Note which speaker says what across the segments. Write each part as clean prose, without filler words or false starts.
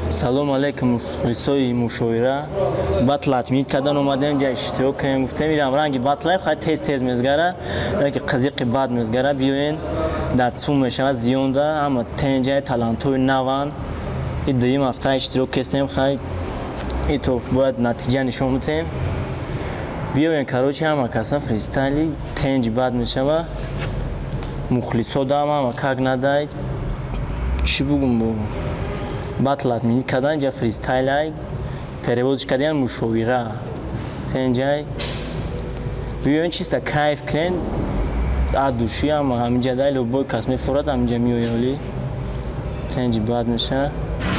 Speaker 1: салом алейкум мухлисои мушоира батлат мекардан омадем ҷа иштирок кардем гуфтем ирам ранги батла хай тез мезгара яки қызиқи бад мезгара биёен дар цум мешава зиёнда ама тенҷаи талантои наван и дуюм ҳафта иштирок кардем хай ито бояд натиҷа нишон бидем биёен карочи ҳама каса фристайли тенҷи бад мешава мухлисо дам ама как надай чӣ бугум бо батлат мекардан ҷа фристайлай переводиш кардан мушовира тенҷай биёен чиста кайф кунен адуши ама ҳаминҷа дай лобой кас мефорад ҳаминҷа меоёли тенҷи бад меша.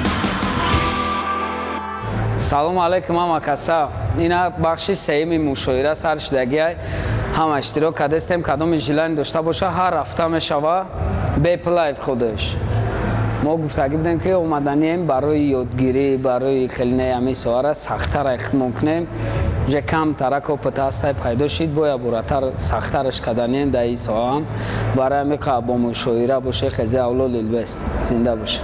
Speaker 2: салому алейкум ҳама каса ина бахши сеюми мушоира сар шудагиай ҳама иштирок кардастем кадоми жилани дошта боша ҳар ҳафта мешава беплайв худаш мо гуфтагӣ будем ки омаданием барои ёдгирӣ барои хелне ҳами соара сахттар эҳтимол кунем ҷа камтарак опыт ҳастай пайдо шид боя буратар сахттараш каданием дар ин соаам барои ҳами қа бо мушоира боше хезе авло лилвест зинда боша.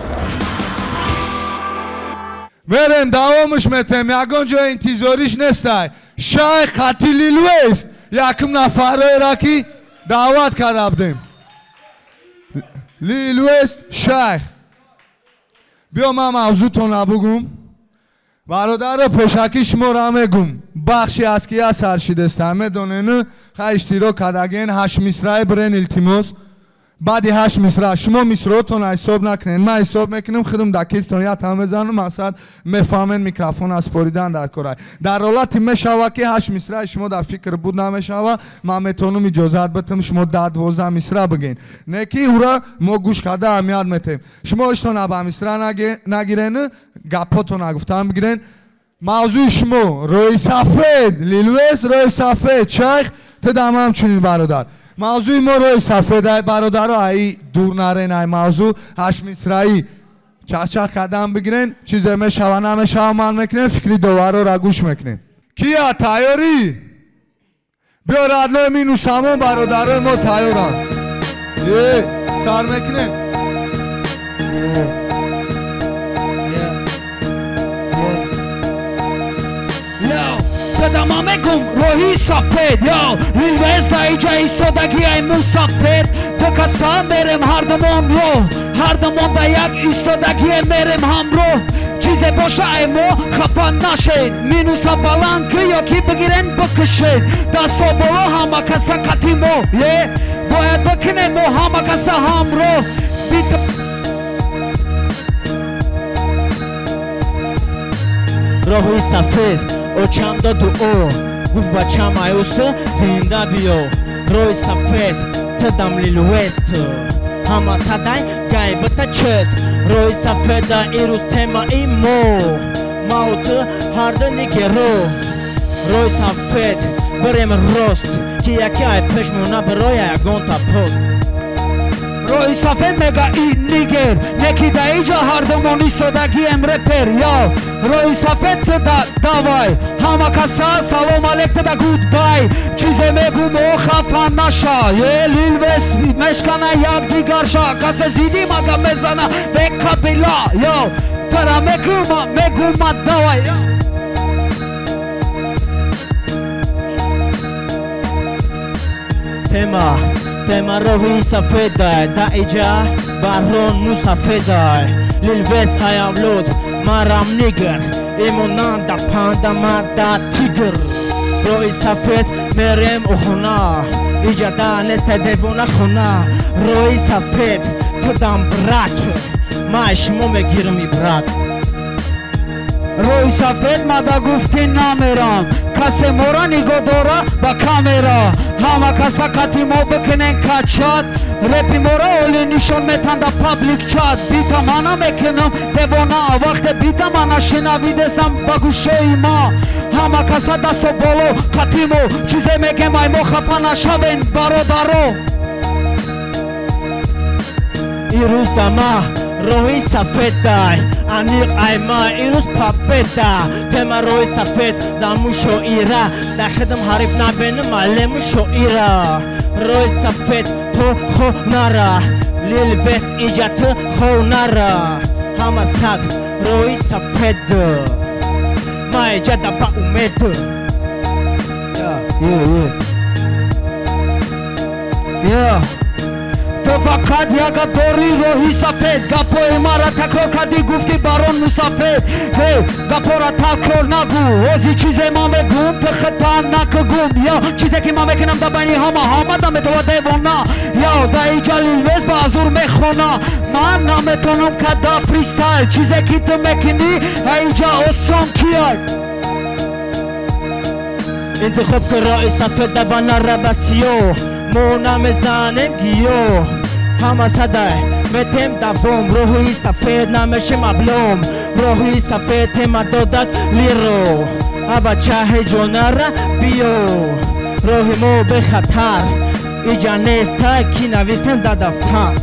Speaker 3: Верем давомиш метем ягон ҷо интизориш нестай шайх хати лилвест якм нафароера ки даъват карда будем лилвест шайх биё ман мавзӯъто набугум бародаро пешакӣ шуморо мегум бахши аст ки я саршидеста медонен хай иштирок кардаген 8 мисраи бирен илтимос баъди 8 мисра шумо мисроотон ҳисоб накунед ман ҳисоб мекунам худам дар кифтон ятам мезанам мақсад мефаҳмед микрофон аз споридан дар корай дар ҳолати мешава ки 8 мисраи шумо дар фикр буд намешава ман метавонам иҷозат битам шумо 10-12 мисра бигӯед не ки ура мо гӯш карда аҳамият метем шумо иштон аба мисра нагирен гапотон нагуфтан бигирен мавзӯи шумо рӯи сафед лилвес рӯи сафед шайх тидам ҳамчунин бародар мавзӯи мо рӯи сафед ай бародаро ай дур нарен ай мавзӯъ 8 мисраи чахчах кардан бигирен чизе мешава намешава ман мекунем фикри доварора гӯш мекунем кия тайёрӣ биё радлои минусамон бародарои мо тайёранд сар мекунем
Speaker 4: Дама мегум роҳи сафед ё лилвес да иҷа истодагиай мусафед ду каса мерем ҳардумон роҳ ҳардумон да як истодагие мерем ҳамроҳ чизе боша ай мо хафа нашед минуса баланд ки ёки бигирен бикушед дасто боло ҳама каса қати мо бояд бикунем мо ҳама каса ҳамроҳ
Speaker 1: роҳи сафед очам доду о гуфт бачам аюса зинда биё рӯи сафед тидам лилвест ҳама садай гайбата чест рӯи сафеда ирӯз темаи мо мауту ҳарда нигеро рӯи сафед бирем рост ки яке ай пешмона барои ягонта пост
Speaker 4: роҳи сафед мега и нигер неки да иҷа ҳардумон истодагием репер ё роҳи сафед тида давай ҳама каса салом алек тида гудбай чизе мегу мо хафа наша лилвест мешкана якдигарша касе зиди мага мезана бекабила ё тара мегума давай
Speaker 1: тема роҳи сафедай да иҷа барон мусафедай лилвес аявлуд марам нигер имонанда пандамада тигр роҳи сафед мерем ухуна иҷа да неста девона хуна роҳи сафед тидам брат май шумо мегирам ибрат
Speaker 4: роҳи сафед мада гуфти намерам касе мора нигоҳ дора ба камера ҳама каса қати мо бикунен качат репи мора оли нишон метанда паблик чат бита мана мекунам девона вақте бита мана шинавидесам ба гӯшои ма ҳама каса дасто боло қати мо чизе мегем ай мо хафа нашавен бародаро
Speaker 1: ирӯз дама роҳи сафедай аниқ айма ирӯз пабеда тема роҳи сафед да мушоира да хидм ҳариф набеним але мушоира роҳи сафед то хо нара лилвес иҷа ту хо нара
Speaker 5: ҳама сад рӯи сафед маҷада ба умед
Speaker 4: تو فقط یک داری روحی سفید گپای مرا تکرار کردی گفتی برون مسافد گپا را تکرار نگو اوزی چیزی ما میگم تو خطا نکگم یا چیزی که ما میکنم در بینی همه دم تو دیوانه یا در اینجا لیلویز با ازور میخونه من نمیتونم کدا فریستایل چیزی که تو میکنی اینجا آسان کیای
Speaker 5: انتخاب کن راه سفید در بنا ربسیو مو نمیزنیم گیو همه صدای متیم دوم روحی سفید نمیشه مبلوم روحی سفید تیم دادک لیرو ابا چه جونه را بیو روحی مو به خطر ایجا نیست تا کی نویسیم در دفتر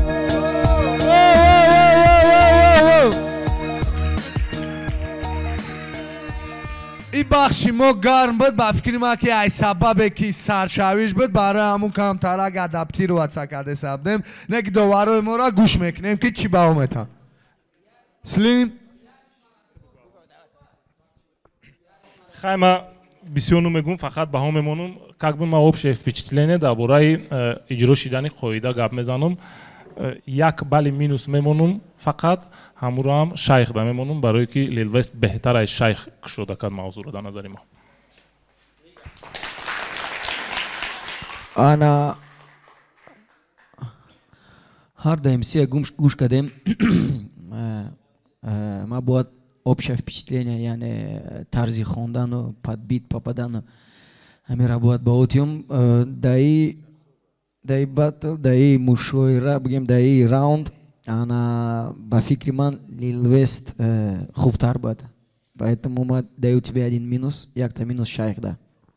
Speaker 3: این بخشی ما گرم بود با فکر ما که ای سبب کی سرشویش بود برای همون کمتر ادپتی رو واتسا کرده سبدیم نک دوباره ما را گوش میکنیم که چی با اومتن سلیم
Speaker 6: خیلی ما بسیار میگم فقط به هم میمونم как бы ما общее впечатление درباره اجرا شدن قاعده گپ میزنم یک بال مینوس میمونم فقط همون هم شیخ دا میمونم برای که لیل وست بهتر از شیخ شده کد موضوع رو در نظر ما
Speaker 4: انا هر ДМС гуш кадем ما باید общее впечатление یعنی طرز خواندن و подбит попадан همین را باید باوتیم دای باتل دای مشاوره بگیم دای راوند انا با فکر من لیل وست خوبتر بود поэтому ما даю тебе один минус як-то минус шайх да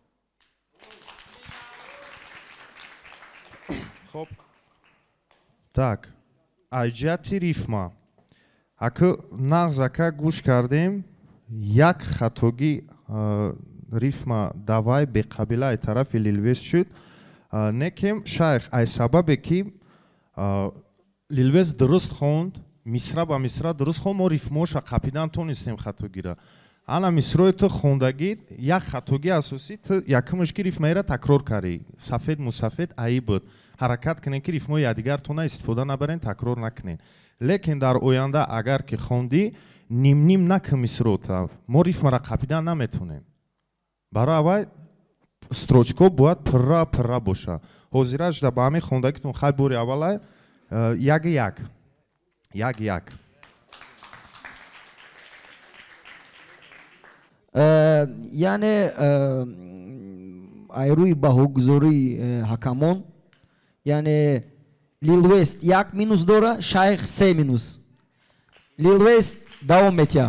Speaker 7: خب так айҷати рифма ака нағзака гӯш кардем як хатоги рифма давай беқабилаи тарафи лилвест шуд некем шайх ай сабабе ки лилвест дуруст хонд мисра ба мисра дуруст хонд мо рифмоша қапидан тонистем хатогира ана мисрои ту хондагӣ як хатоги асосӣ ту якумаш ки рифмаира такрор кардӣ сафед мусафед аи буд ҳаракат кунем ки рифмои якдигартона истифода набарем такрор накунем лекин дар оянда агар ки хондӣ нимним накун мисрота мо рифмара қапидан наметонем барои аввал строчко бояд пурра боша ҳозираш да ба ҳамин хондагитон хай бори аввала як
Speaker 4: яъне айрӯи баҳогузории ҳакамон яъне лил вест як минус дора шайх се минус лил вест давом метия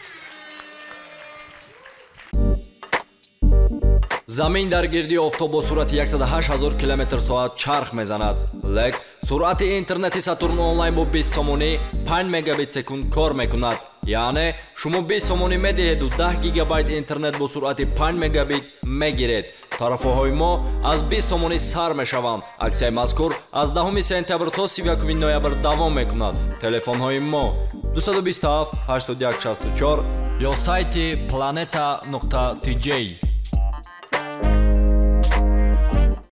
Speaker 8: замин дар гирди офтоб бо суръати 108000 км/соат чарх мезанад лек суръати интернети сатурн онлайн бо 20 сомонӣ 5 мегабит секунд кор мекунад яъне шумо 20 сомонӣ медиҳеду 10 гигабайт интернет бо суръати 5 мегабит мегиред тарафҳои мо аз 20 сомонӣ сар мешаванд аксияи мазкур аз 10 сентябр то 31 ноябр давом мекунад телефонҳои мо 227 81 64 ё сайти planeta.tj